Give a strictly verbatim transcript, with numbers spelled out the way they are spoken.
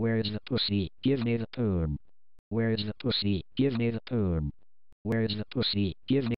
Where's the pussy? Give me the poon. Where's the pussy? Give me the poon. Where's the pussy? Give me